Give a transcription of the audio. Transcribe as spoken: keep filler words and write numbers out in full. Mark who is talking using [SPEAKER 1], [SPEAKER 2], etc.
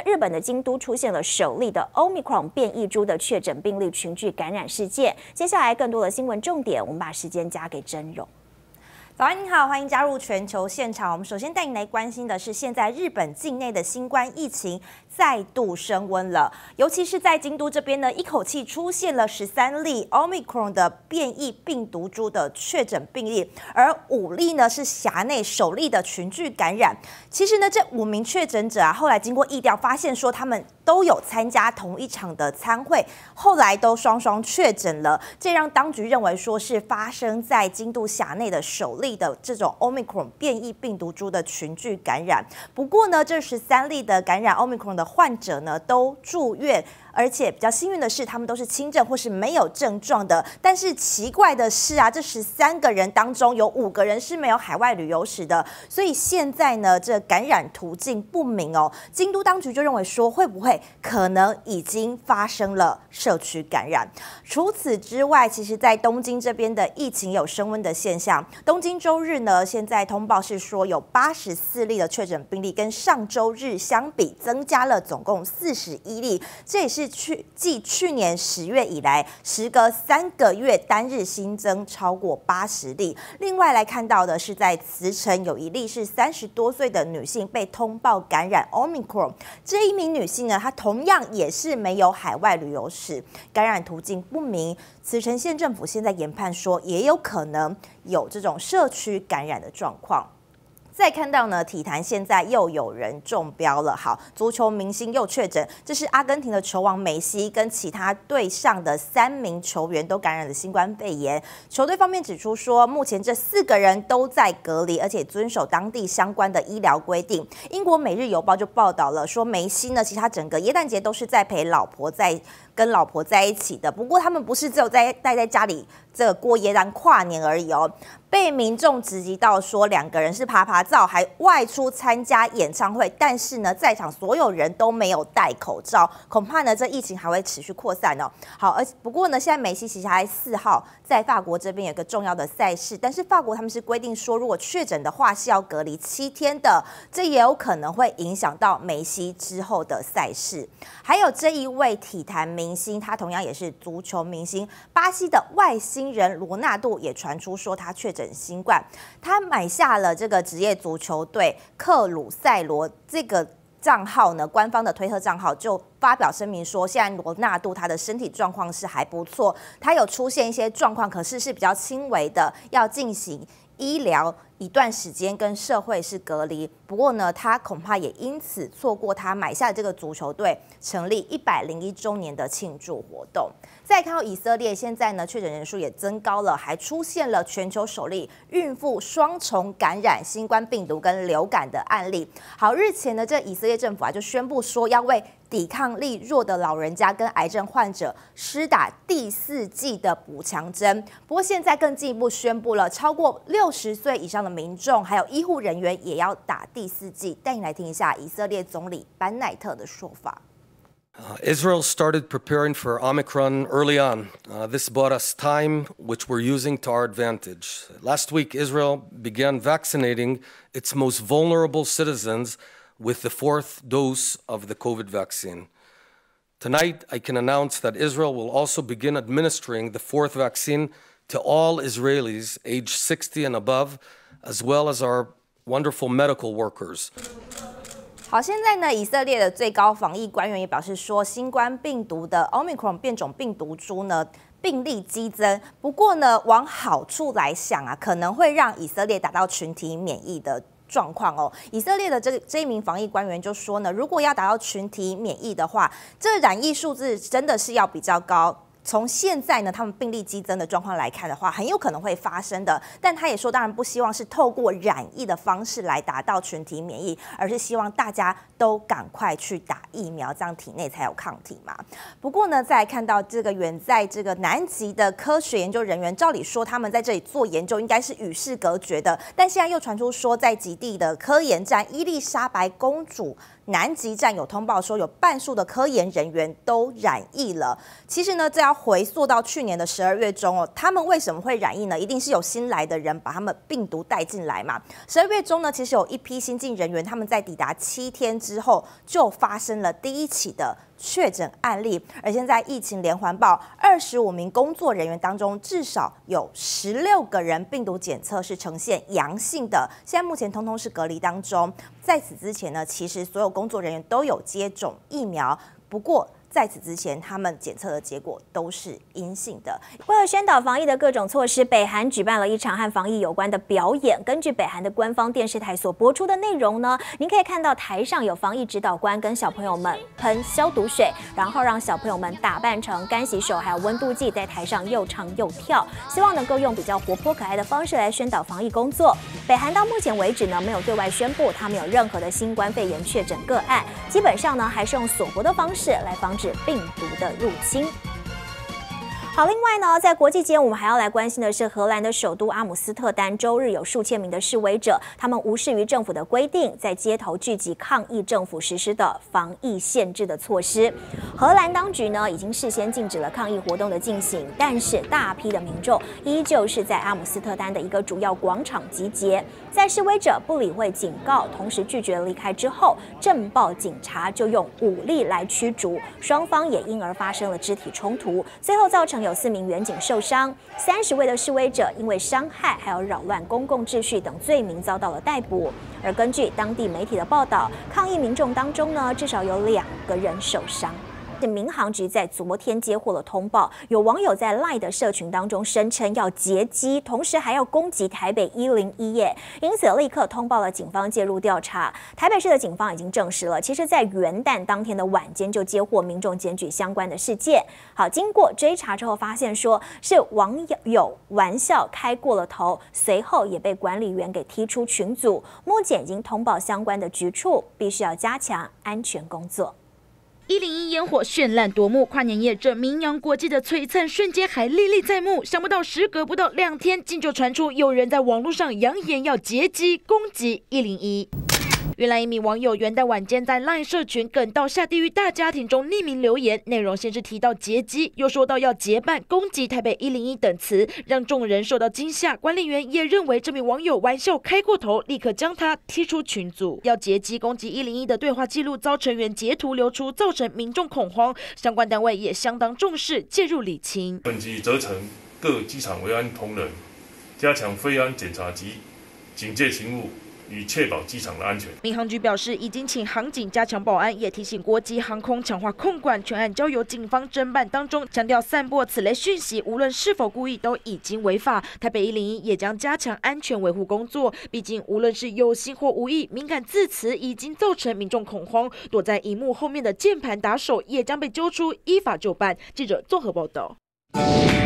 [SPEAKER 1] 日本的京都出现了首例的 Omicron 变异株的确诊病例群聚感染事件。接下来更多的新闻重点，我们把时间交给真荣。
[SPEAKER 2] 早安，您好，欢迎加入全球现场。我们首先带您来关心的是，现在日本境内的新冠疫情再度升温了，尤其是在京都这边呢，一口气出现了十三例 Omicron 的变异病毒株的确诊病例，而五例呢是辖内首例的群聚感染。其实呢，这五名确诊者啊，后来经过疫调发现说他们都有参加同一场的参会，后来都双双确诊了，这让当局认为说是发生在京都辖内的首例 的这种 Omicron 变异病毒株的群聚感染。不过呢，这十三例的感染 Omicron 的患者呢，都住院。 而且比较幸运的是，他们都是轻症或是没有症状的。但是奇怪的是啊，这十三个人当中有五个人是没有海外旅游史的，所以现在呢，这感染途径不明哦。京都当局就认为说，会不会可能已经发生了社区感染？除此之外，其实在东京这边的疫情有升温的现象。东京周日呢，现在通报是说有八十四例的确诊病例，跟上周日相比增加了总共四十一例，这也是 是去继去年十月以来，时隔三个月单日新增超过八十例。另外来看到的是，在茨城有一例是三十多岁的女性被通报感染 Omicron， 这一名女性呢，她同样也是没有海外旅游史，感染途径不明。茨城县政府现在研判说，也有可能有这种社区感染的状况。 再看到呢，体坛现在又有人中标了。好，足球明星又确诊，这是阿根廷的球王梅西跟其他队上的三名球员都感染了新冠肺炎。球队方面指出说，目前这四个人都在隔离，而且遵守当地相关的医疗规定。英国《每日邮报》就报道了说，梅西呢，其实他整个耶诞节都是在陪老婆在跟老婆在一起的。不过他们不是只有在待在家里这个过耶诞跨年而已哦。 被民众质疑到说，两个人是爬爬照，还外出参加演唱会，但是呢，在场所有人都没有戴口罩，恐怕呢，这疫情还会持续扩散哦。好，而不过呢，现在梅西其实还四号在法国这边有一个重要的赛事，但是法国他们是规定说，如果确诊的话是要隔离七天的，这也有可能会影响到梅西之后的赛事。还有这一位体坛明星，他同样也是足球明星，巴西的外星人罗纳度也传出说他确诊 新冠，他买下了这个职业足球队克鲁塞罗这个账号呢，官方的推特账号就发表声明说，现在罗纳度他的身体状况是还不错，他有出现一些状况，可是是比较轻微的，要进行医疗一段时间跟社会是隔离。不过呢，他恐怕也因此错过他买下的这个足球队成立一百零一周年的庆祝活动。 再看到以色列，现在呢确诊人数也增高了，还出现了全球首例孕妇双重感染新冠病毒跟流感的案例。好，日前呢，这以色列政府啊就宣布说要为抵抗力弱的老人家跟癌症患者施打第四剂的补强针。不过现在更进一步宣布了，超过六十岁以上的民众还有医护人员也要打第四剂。带你来听一下以色列总理班奈特的说法。
[SPEAKER 3] Uh, Israel started preparing for Omicron early on. Uh, this bought us time, which we're using to our advantage. Last week, Israel began vaccinating its most vulnerable citizens with the fourth dose of the COVID vaccine. Tonight, I can announce that Israel will also begin administering the fourth vaccine to all Israelis aged sixty and above, as well as our wonderful medical workers.
[SPEAKER 2] 好，现在呢，以色列的最高防疫官员也表示说，新冠病毒的 Omicron 变种病毒株呢，病例激增。不过呢，往好处来想啊，可能会让以色列达到群体免疫的 状况哦，以色列的这个这一名防疫官员就说呢，如果要达到群体免疫的话，这染疫数字真的是要比较高。 从现在呢，他们病例激增的状况来看的话，很有可能会发生的。但他也说，当然不希望是透过染疫的方式来达到群体免疫，而是希望大家都赶快去打疫苗，这样体内才有抗体嘛。不过呢，再来看到这个远在这个南极的科学研究人员，照理说他们在这里做研究应该是与世隔绝的，但现在又传出说，在极地的科研站伊丽莎白公主 南极站有通报说，有半数的科研人员都染疫了。其实呢，这要要回溯到去年的十二月中哦，他们为什么会染疫呢？一定是有新来的人把他们病毒带进来嘛。十二月中呢，其实有一批新进人员，他们在抵达七天之后就发生了第一起的确诊案例，而现在疫情连环爆，二十五名工作人员当中，至少有十六个人病毒检测是呈现阳性的，现在目前通通是隔离当中。在此之前呢，其实所有工作人员都有接种疫苗，不过在此之前，他们检测的结果都是阴性的。
[SPEAKER 1] 为了宣导防疫的各种措施，北韩举办了一场和防疫有关的表演。根据北韩的官方电视台所播出的内容呢，您可以看到台上有防疫指导官跟小朋友们喷消毒水，然后让小朋友们打扮成干洗手还有温度计，在台上又唱又跳，希望能够用比较活泼可爱的方式来宣导防疫工作。北韩到目前为止呢，没有对外宣布他们有任何的新冠肺炎确诊个案，基本上呢还是用锁国的方式来防止病毒的入侵。好，另外呢，在国际间，我们还要来关心的是荷兰的首都阿姆斯特丹，周日有数千名的示威者，他们无视于政府的规定，在街头聚集抗议政府实施的防疫限制的措施。荷兰当局呢，已经事先禁止了抗议活动的进行，但是大批的民众依旧是在阿姆斯特丹的一个主要广场集结。在示威者不理会警告，同时拒绝离开之后，镇暴警察就用武力来驱逐，双方也因而发生了肢体冲突，最后造成有四名员警受伤，三十位的示威者因为伤害还有扰乱公共秩序等罪名遭到了逮捕。而根据当地媒体的报道，抗议民众当中呢，至少有两个人受伤。民航局在昨天接获了通报，有网友在 LINE 的社群当中声称要劫机，同时还要攻击台北一零一耶，因此立刻通报了警方介入调查。台北市的警方已经证实了，其实在元旦当天的晚间就接获民众检举相关的事件。好，经过追查之后发现说是网友玩笑开过了头，随后也被管理员给踢出群组。目前已经通报相关的局处，必须要加强安全工作。
[SPEAKER 4] 一零一烟火绚烂夺目，跨年夜这名扬国际的璀璨瞬间还历历在目。想不到时隔不到两天，竟就传出有人在网络上扬言要劫机攻击一零一。原来一名网友元旦晚间在 LINE 社群梗到下地狱大家庭中匿名留言，内容先是提到劫机，又说到要结伴攻击台北一零一等词，让众人受到惊吓。管理员也认为这名网友玩笑开过头，立刻将他踢出群组。要劫机攻击一零一的对话记录遭成员截图流出，造成民众恐慌，相关单位也相当重视，介入理清。
[SPEAKER 5] 本局责成各机场维安同仁加强飞安检查及警戒勤务，以确保机场的安全。
[SPEAKER 4] 民航局表示，已经请航警加强保安，也提醒国际航空强化控管，全案交由警方侦办当中。强调散播此类讯息，无论是否故意，都已经违法。台北一零一也将加强安全维护工作，毕竟无论是有心或无意，敏感字词已经造成民众恐慌。躲在荧幕后面的键盘打手也将被揪出，依法就办。记者综合报道。